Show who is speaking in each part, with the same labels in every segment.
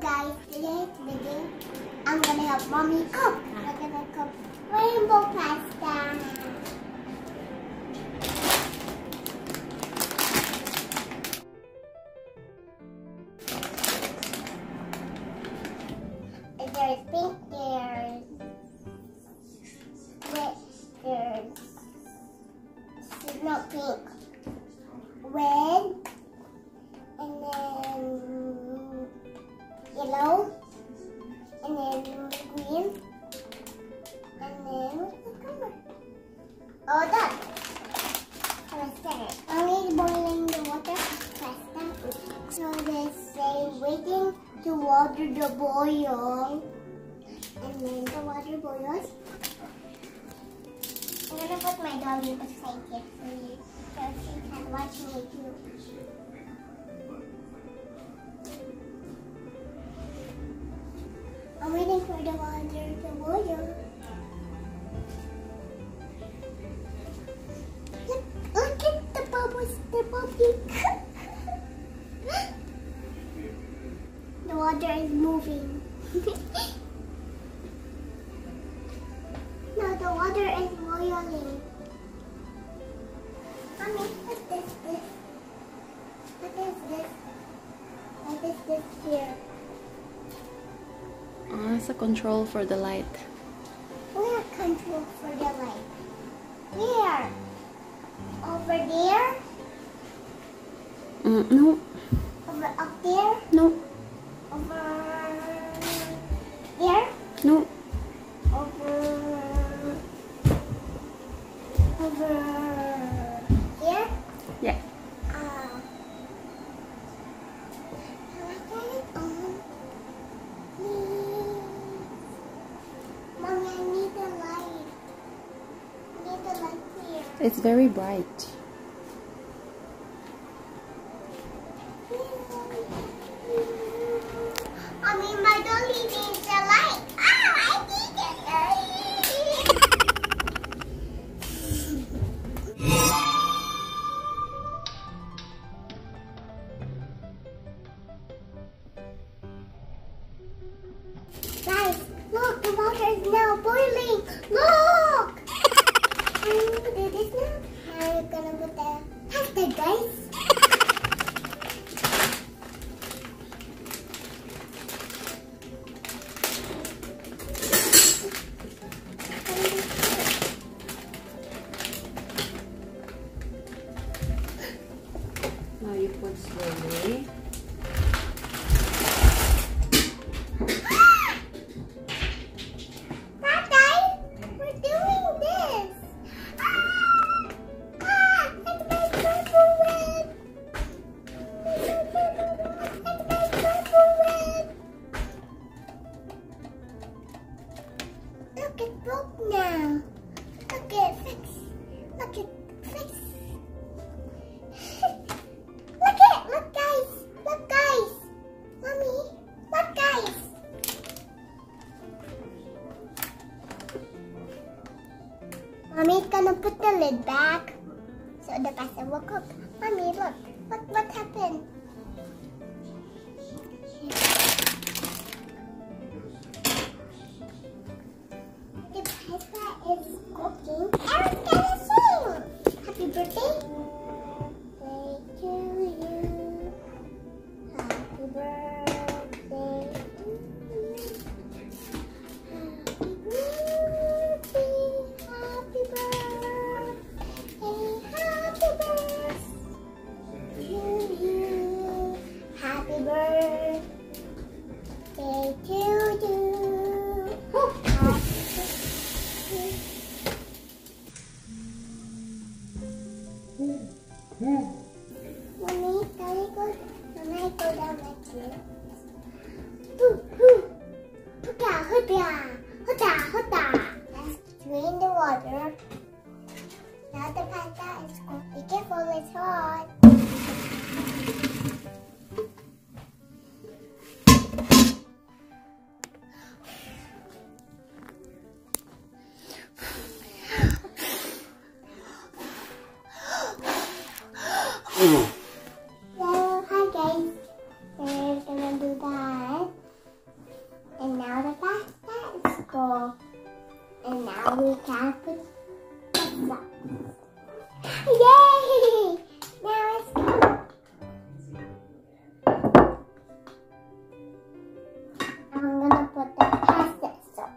Speaker 1: guys, today's video, I'm gonna help mommy cook. We're gonna cook rainbow pasta. There's pink, there's red, there's not pink, red, and then yellow, and then green, and then what's the color? Oh, that. I'm boiling the water pasta. So they say waiting to water the boil, and then the water boils. I'm gonna put my doggy beside it for you, so she can watch me too. I'm waiting for the water to boil. Look at the bubbles, the bubbling. The water is moving. No, the water is boiling. Mommy, what is this? What is this? What is this here?
Speaker 2: It's a control for the light.
Speaker 1: Where control for the light? Where? Over there?
Speaker 2: No.
Speaker 1: Over up there?
Speaker 2: No.
Speaker 1: Over there?
Speaker 2: No.
Speaker 1: Over here?
Speaker 2: Yeah.
Speaker 1: Can I turn it on? Please. Mommy, I need the light. I need the light here.
Speaker 2: It's very bright.
Speaker 1: I mean, my dolly needs the light. Oh, I need the light. Guys, look, the water is now boiling. Look! I'm gonna do this now. Now we're gonna put the pasta, guys.
Speaker 2: Now you put slowly.
Speaker 1: We're doing this. It's my purple red. It's my purple red. Look, it broke now. Look it, fix. Look it, fix. Look guys. Look guys. Mommy, look guys. Mommy's gonna put the lid back so the pasta will cook. Mommy, look. What happened? The pasta is cooking. Aaron's gonna sing. Happy birthday. To you. Happy birthday. Happy birthday. Happy birthday. Happy birthday to you. Happy birthday to you. Mommy, can I go down like this? Hoota, hoota, hoota, hoota. Let's drain the water. Now the pasta is cooked. Be careful, it's hot. So, hi guys. We're gonna do that. Now we can put this up. Yay! Now it's go. I'm gonna put the pasta sauce.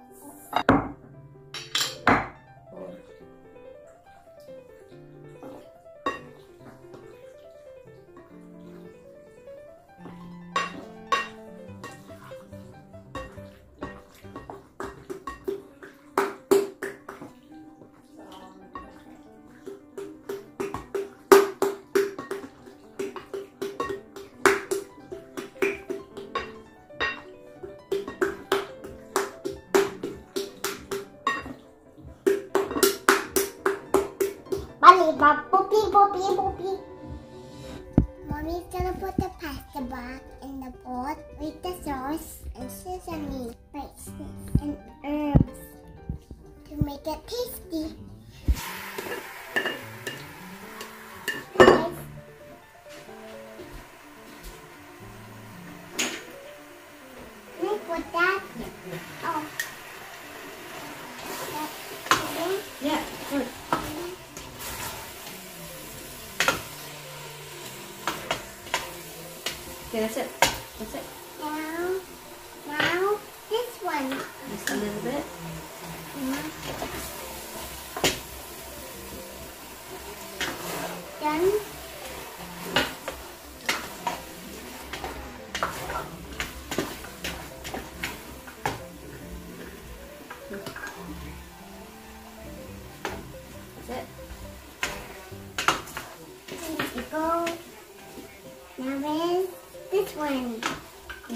Speaker 1: Boopy. Mommy's gonna put the pasta back in the pot with the sauce and sesame, spices, and herbs to make it tasty. Guys, can I put that? Oh.
Speaker 2: Yeah, good. Okay, that's it. That's it.
Speaker 1: Now this one.
Speaker 2: Just a little bit.
Speaker 1: Done.
Speaker 2: That's it.
Speaker 1: There you go. Now then, this one.
Speaker 2: Yeah.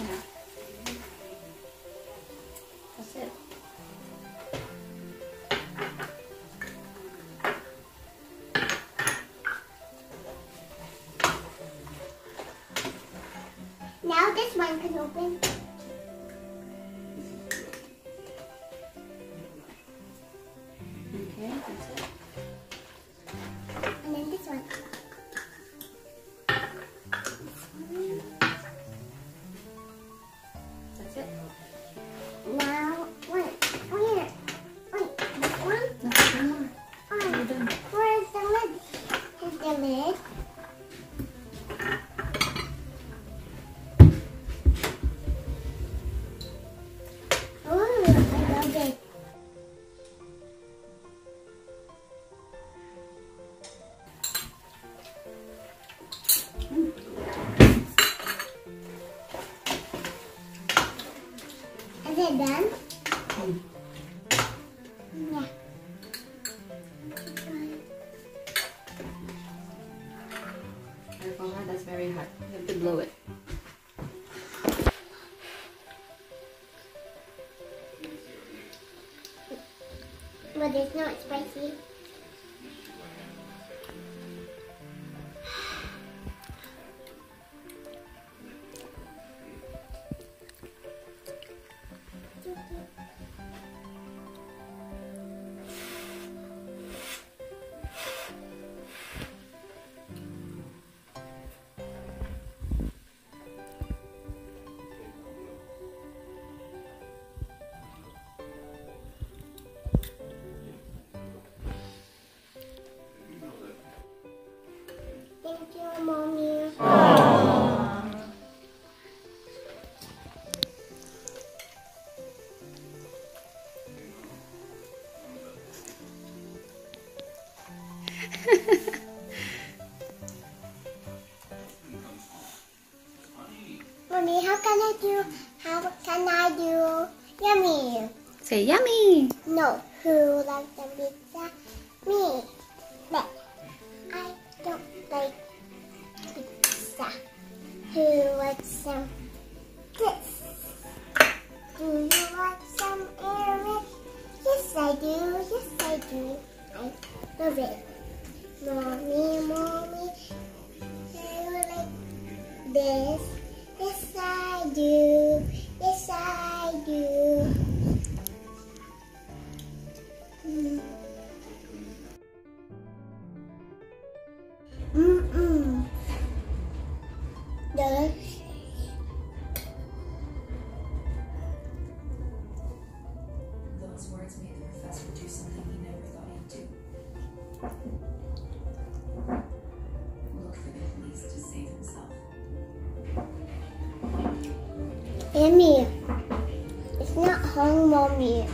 Speaker 2: That's it.
Speaker 1: Now this one can open.
Speaker 2: Okay, that's it.
Speaker 1: And then this one.
Speaker 2: That's it.
Speaker 1: Now, wait, where? Wait, this one?
Speaker 2: That's one more.
Speaker 1: Oh,
Speaker 2: You're done.
Speaker 1: where's the lid? Here's the lid. Oh, I love it. Is it done? Yeah.
Speaker 2: Careful, huh? That's very hot. You have to blow it.
Speaker 1: But it's not spicy. Thank you, Mommy. Mommy, how can I do yummy?
Speaker 2: Say yummy!
Speaker 1: No, who likes the pizza? Me. But I don't like pizza. Who wants some this? Do you want some Eric? Yes, I do. Yes, I do. I love it. Mommy, do you like this? Yes, I do. Yes, I do. Delicious.
Speaker 3: Those words made the professor do some
Speaker 2: Look for the police to save himself.
Speaker 1: Emmy, it's not hung, Mommy.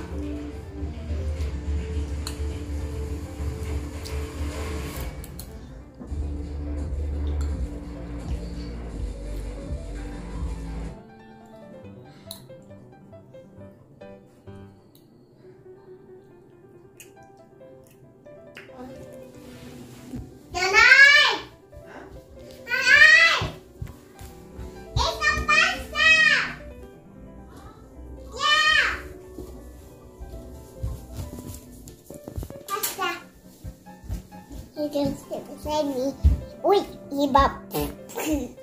Speaker 1: You can sit beside me. Wait, Eva.